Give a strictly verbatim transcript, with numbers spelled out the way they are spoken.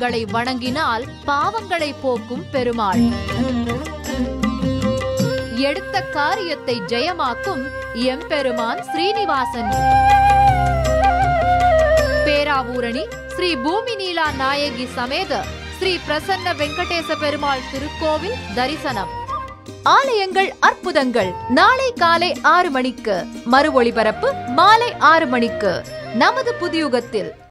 தெய்வங்களை வணங்கினால் பாவங்களை போக்கும் பெருமாள். எடுத்த காரியத்தை ஜெயமாக்கும் எம்பெருமான் ஸ்ரீனிவாசன். பேராவூரணி ஸ்ரீ பூமி நீலா நாயகி சமேத ஸ்ரீ பிரசன்ன வெங்கடேச பெருமாள் திருக்கோவில் தரிசனம். ஆலயங்கள் அற்புதங்கள் நாளை காலை ஆறு மணிக்கு, மறு ஒளிபரப்பு மாலை ஆறு மணிக்கு நமது புதியுகத்தில்.